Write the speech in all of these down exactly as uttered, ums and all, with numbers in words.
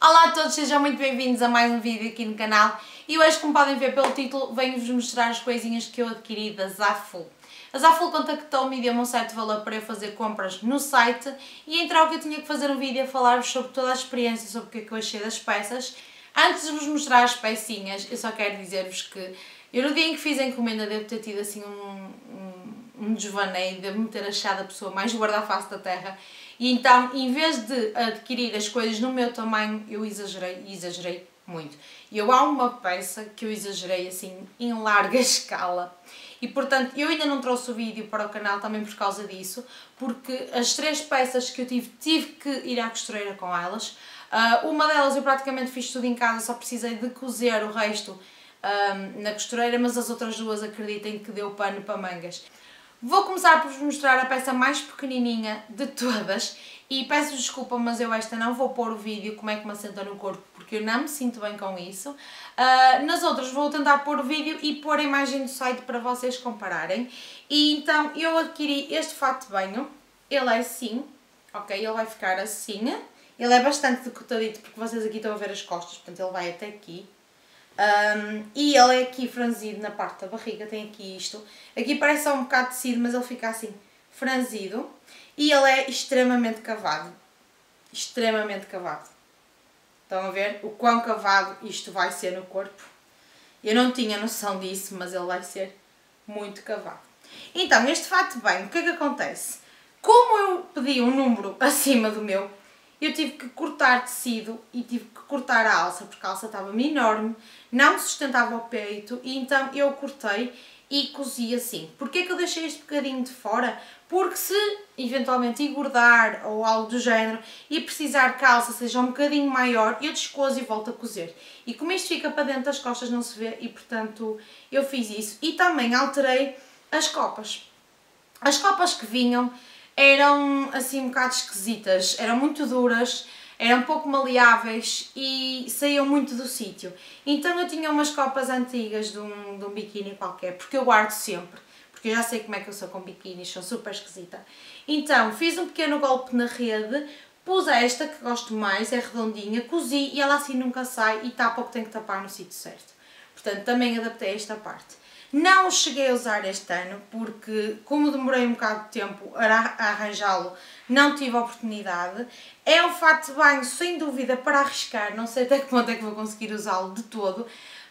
Olá a todos, sejam muito bem-vindos a mais um vídeo aqui no canal e hoje, como podem ver pelo título, venho-vos mostrar as coisinhas que eu adquiri da Zaful. A Zaful contactou-me e deu-me um certo valor para eu fazer compras no site e então que eu tinha que fazer um vídeo a falar-vos sobre toda a experiência, sobre o que é que eu achei das peças. Antes de vos mostrar as pecinhas, eu só quero dizer-vos que eu no dia em que fiz a encomenda devo ter tido assim um, um, um desvaneio, devo-me ter achado a pessoa mais guarda-face da terra. E então, em vez de adquirir as coisas no meu tamanho, eu exagerei, exagerei muito. E eu há uma peça que eu exagerei assim em larga escala. E portanto, eu ainda não trouxe o vídeo para o canal também por causa disso, porque as três peças que eu tive, tive que ir à costureira com elas. Uh, uma delas eu praticamente fiz tudo em casa, só precisei de cozer o resto um, na costureira, mas as outras duas acreditem que deu pano para mangas. Vou começar por vos mostrar a peça mais pequenininha de todas e peço desculpa, mas eu esta não vou pôr o vídeo como é que me assenta no corpo porque eu não me sinto bem com isso. Uh, nas outras vou tentar pôr o vídeo e pôr a imagem do site para vocês compararem. E então eu adquiri este fato de banho, ele é assim, ok, ele vai ficar assim, ele é bastante decotadito porque vocês aqui estão a ver as costas, portanto ele vai até aqui. Um, e ele é aqui franzido na parte da barriga, tem aqui isto. Aqui parece só um bocado de tecido, mas ele fica assim franzido. E ele é extremamente cavado. Extremamente cavado. Estão a ver o quão cavado isto vai ser no corpo? Eu não tinha noção disso, mas ele vai ser muito cavado. Então, este fato de banho, o que é que acontece? Como eu pedi um número acima do meu, eu tive que cortar tecido e tive que cortar a alça, porque a alça estava-me enorme, não sustentava o peito, e então eu cortei e cozi assim. Porquê que eu deixei este bocadinho de fora? Porque se eventualmente engordar ou algo do género e precisar que a alça seja um bocadinho maior, eu descoso e volto a cozer. E como isto fica para dentro das costas não se vê e portanto eu fiz isso. E também alterei as copas. As copas que vinham eram assim um bocado esquisitas, eram muito duras, eram pouco maleáveis e saíam muito do sítio. Então eu tinha umas copas antigas de um, de um biquíni qualquer, porque eu guardo sempre, porque eu já sei como é que eu sou com biquínis, sou super esquisita. Então fiz um pequeno golpe na rede, pus esta que gosto mais, é redondinha, cozi e ela assim nunca sai e tapa o que tem que tapar no sítio certo. Portanto também adaptei esta parte. Não o cheguei a usar este ano porque, como demorei um bocado de tempo a arranjá-lo, não tive a oportunidade. É um fato de banho, sem dúvida, para arriscar, não sei até que ponto é que vou conseguir usá-lo de todo,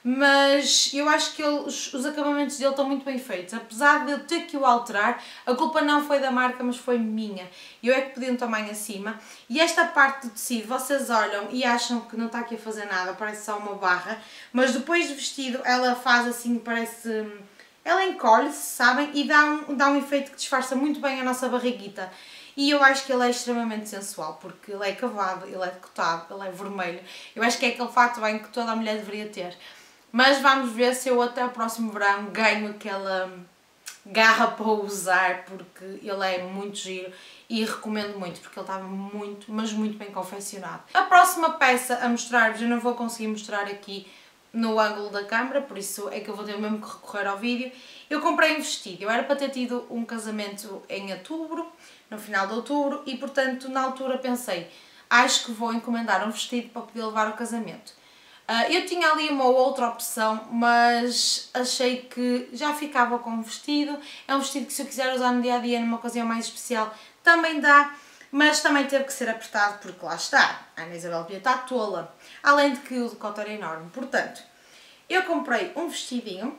mas eu acho que ele, os, os acabamentos dele estão muito bem feitos. Apesar de eu ter que o alterar, a culpa não foi da marca, mas foi minha. Eu é que pedi um tamanho acima. E esta parte do tecido, vocês olham e acham que não está aqui a fazer nada, parece só uma barra, mas depois de vestido ela faz assim, parece... ela encolhe-se, sabem? E dá um, dá um efeito que disfarça muito bem a nossa barriguita. E eu acho que ele é extremamente sensual, porque ele é cavado, ele é decotado, ele é vermelho. Eu acho que é aquele fato bem que toda a mulher deveria ter. Mas vamos ver se eu até o próximo verão ganho aquela garra para o usar, porque ele é muito giro e recomendo muito, porque ele estava muito, mas muito bem confeccionado. A próxima peça a mostrar-vos, eu não vou conseguir mostrar aqui no ângulo da câmera, por isso é que eu vou ter mesmo que recorrer ao vídeo. Eu comprei um vestido, eu era para ter tido um casamento em outubro, no final de outubro, e portanto na altura pensei, acho que vou encomendar um vestido para poder levar ao casamento. Uh, eu tinha ali uma outra opção, mas achei que já ficava com um vestido. É um vestido que se eu quiser usar no dia a dia, numa ocasião mais especial, também dá, mas também teve que ser apertado porque lá está, a Ana Isabel devia estar tola. Além de que o decote era enorme. Portanto, eu comprei um vestidinho,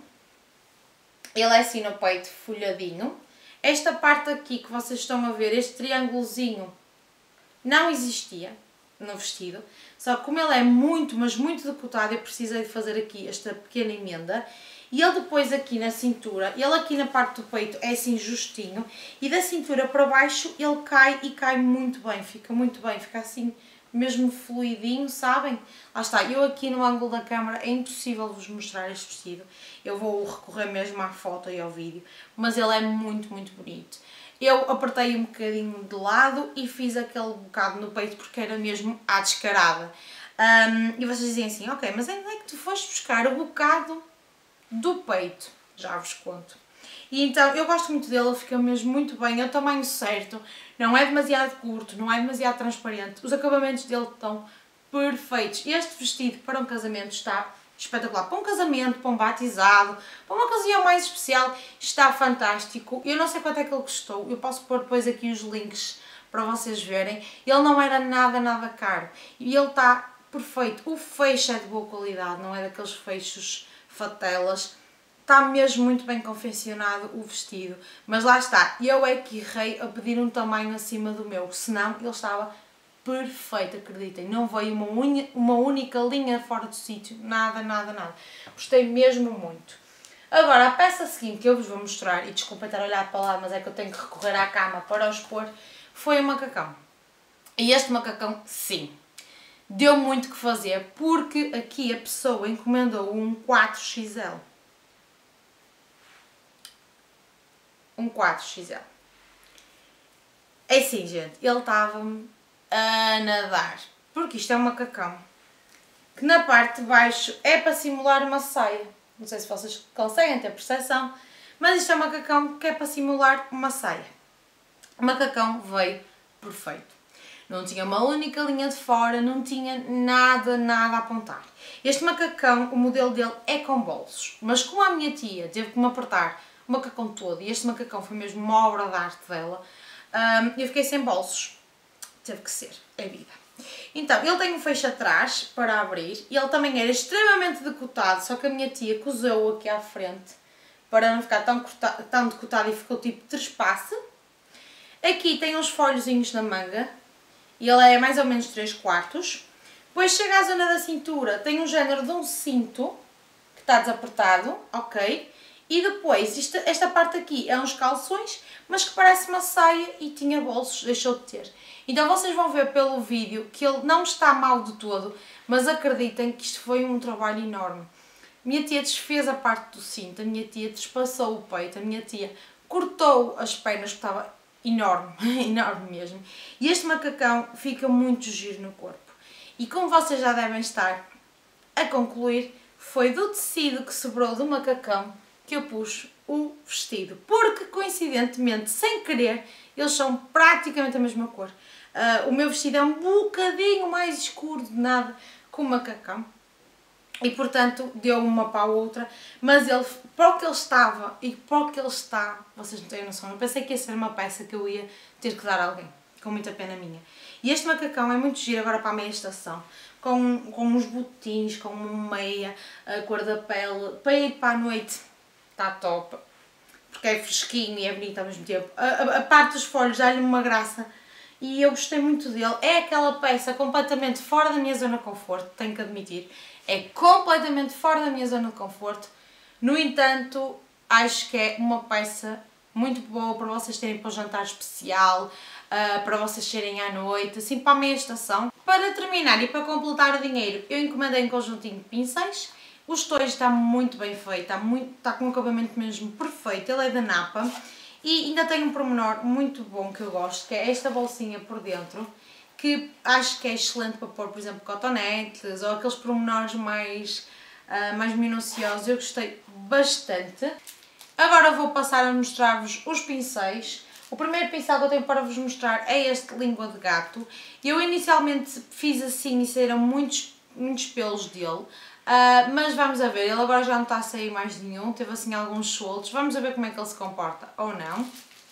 ele é assim no peito, folhadinho. Esta parte aqui que vocês estão a ver, este triângulozinho, não existia no vestido, só que como ele é muito, mas muito decotado, eu precisei de fazer aqui esta pequena emenda. E ele depois aqui na cintura, ele aqui na parte do peito é assim justinho, e da cintura para baixo ele cai e cai muito bem, fica muito bem, fica assim mesmo fluidinho, sabem? Lá está, eu aqui no ângulo da câmera é impossível vos mostrar este vestido, eu vou recorrer mesmo à foto e ao vídeo, mas ele é muito, muito bonito. Eu apertei um bocadinho de lado e fiz aquele bocado no peito porque era mesmo à descarada. Um, e vocês dizem assim, ok, mas onde é que tu foste buscar o bocado do peito? Já vos conto. E então, eu gosto muito dele, ele fica mesmo muito bem, é o tamanho certo, não é demasiado curto, não é demasiado transparente, os acabamentos dele estão perfeitos. Este vestido para um casamento está espetacular. Para um casamento, para um batizado, para uma ocasião mais especial, está fantástico. Eu não sei quanto é que ele custou, eu posso pôr depois aqui os links para vocês verem. Ele não era nada, nada caro e ele está perfeito. O fecho é de boa qualidade, não é daqueles fechos fatelas. Está mesmo muito bem confeccionado o vestido, mas lá está, eu é que errei a pedir um tamanho acima do meu, senão ele estava perfeito, acreditem, não veio uma, unha, uma única linha fora do sítio, nada, nada, nada. Gostei mesmo muito. Agora, a peça seguinte que eu vos vou mostrar, e desculpa estar a olhar para lá, mas é que eu tenho que recorrer à cama para o expor, foi o macacão. E este macacão, sim, deu muito que fazer, porque aqui a pessoa encomendou um quatro X L. Um quatro X L. É assim, gente, ele estava-me a nadar, porque isto é um macacão que na parte de baixo é para simular uma saia. Não sei se vocês conseguem ter percepção, mas isto é um macacão que é para simular uma saia. O macacão veio perfeito. Não tinha uma única linha de fora, não tinha nada, nada a apontar. Este macacão, o modelo dele é com bolsos, mas como a minha tia teve que me apertar o macacão todo, e este macacão foi mesmo uma obra de arte dela, eu fiquei sem bolsos. Teve que ser, é vida. Então, ele tem um fecho atrás para abrir e ele também era extremamente decotado, só que a minha tia cozeu aqui à frente para não ficar tão, cortado, tão decotado e ficou tipo trespasse. Aqui tem uns folhozinhos na manga e ele é mais ou menos três quartos. Depois chega à zona da cintura, tem um género de um cinto que está desapertado, ok? E depois, isto, esta parte aqui é uns calções, mas que parece uma saia e tinha bolsos, deixou de ter. Então vocês vão ver pelo vídeo que ele não está mal de todo, mas acreditem que isto foi um trabalho enorme. Minha tia desfez a parte do cinto, a minha tia despassou o peito, a minha tia cortou as pernas, que estava enorme, enorme mesmo. E este macacão fica muito giro no corpo. E como vocês já devem estar a concluir, foi do tecido que sobrou do macacão que eu pus o vestido, porque coincidentemente, sem querer, eles são praticamente a mesma cor. Uh, o meu vestido é um bocadinho mais escuro de nada com o macacão e portanto deu uma para a outra, mas ele, para o que ele estava e para o que ele está, vocês não têm noção, eu pensei que ia ser uma peça que eu ia ter que dar a alguém, com muita pena minha. E este macacão é muito giro agora para a meia estação, com, com uns botins, com uma meia, a cor da pele, para ir para a noite. Está top, porque é fresquinho e é bonito ao mesmo tempo. A, a, a parte dos folhos dá-lhe uma graça e eu gostei muito dele. É aquela peça completamente fora da minha zona de conforto, tenho que admitir. É completamente fora da minha zona de conforto. No entanto, acho que é uma peça muito boa para vocês terem para um jantar especial, uh, para vocês serem à noite, assim para a meia estação. Para terminar e para completar o dinheiro, eu encomendei um conjuntinho de pincéis. O estojo está muito bem feito, está, muito, está com um acabamento mesmo perfeito, ele é da Napa e ainda tem um pormenor muito bom que eu gosto, que é esta bolsinha por dentro, que acho que é excelente para pôr, por exemplo, cotonetes ou aqueles pormenores mais, uh, mais minuciosos, eu gostei bastante. Agora vou passar a mostrar-vos os pincéis. O primeiro pincel que eu tenho para vos mostrar é este língua de gato. Eu inicialmente fiz assim e saíram muitos, muitos pelos dele. Uh, mas vamos a ver, ele agora já não está a sair mais nenhum, teve assim alguns soltos, vamos a ver como é que ele se comporta ou não.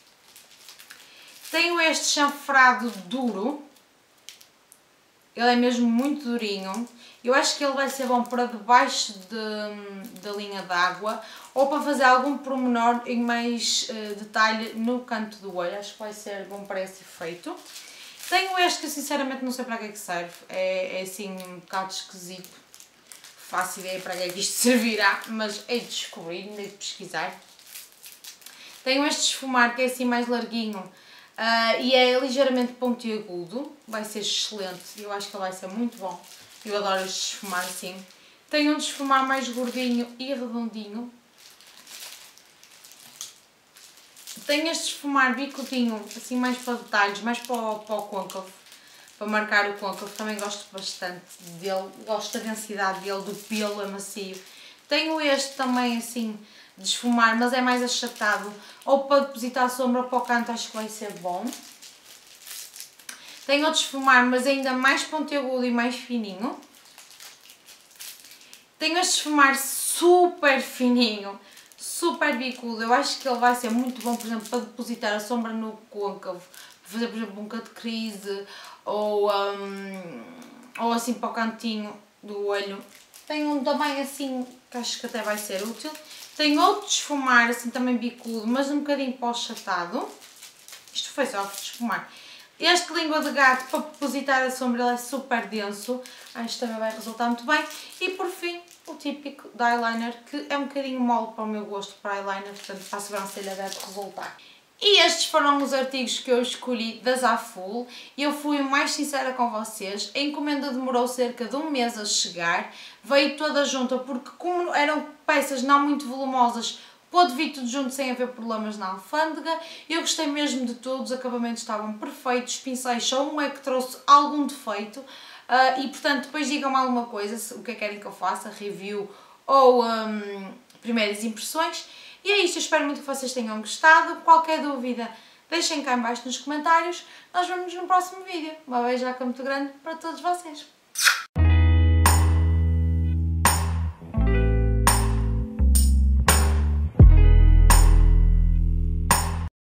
Tenho este chanfrado duro, ele é mesmo muito durinho, eu acho que ele vai ser bom para debaixo de, da linha d'água ou para fazer algum pormenor em mais uh, detalhe no canto do olho, acho que vai ser bom para esse efeito. Tenho este que sinceramente não sei para que é que serve, é, é assim um bocado esquisito. Faço ideia para que é que isto servirá, mas hei de descobrir, hei de pesquisar. Tenho este esfumar que é assim mais larguinho uh, e é ligeiramente pontiagudo, vai ser excelente, eu acho que ele vai ser muito bom. Eu adoro este esfumar assim. Tenho um esfumar mais gordinho e redondinho. Tenho este esfumar bicudinho, assim mais para detalhes, mais para o, para o côncavo. Para marcar o côncavo, também gosto bastante dele, gosto da densidade dele, do pelo, é macio. Tenho este também assim de esfumar, mas é mais achatado, ou para depositar a sombra ou para o canto, acho que vai ser bom. Tenho outro esfumar, mas ainda mais pontiagudo e mais fininho. Tenho este esfumar super fininho, super bicudo. Eu acho que ele vai ser muito bom, por exemplo, para depositar a sombra no côncavo. Para fazer, por exemplo, um cut crease ou, um, ou assim para o cantinho do olho. Tenho um tamanho assim que acho que até vai ser útil. Tenho outro esfumar assim também bicudo, mas um bocadinho para o achatado. Isto foi só esfumar. Este língua de gato para depositar a sombra, ele é super denso. Acho que também vai resultar muito bem. E por fim, o típico da eyeliner, que é um bocadinho mole para o meu gosto para eyeliner, portanto para a sobrancelha deve resultar. E estes foram os artigos que eu escolhi da Zaful e eu fui o mais sincera com vocês. A encomenda demorou cerca de um mês a chegar, veio toda junta porque como eram peças não muito volumosas, pôde vir tudo junto sem haver problemas na alfândega. Eu gostei mesmo de tudo, os acabamentos estavam perfeitos, os pincéis só um é que trouxe algum defeito uh, e portanto depois digam-me alguma coisa, o que é que querem que eu faça, review ou um, primeiras impressões. E é isto, eu espero muito que vocês tenham gostado. Qualquer dúvida deixem cá em baixo nos comentários. Nós vemos no próximo vídeo. Uma beijoca muito grande para todos vocês.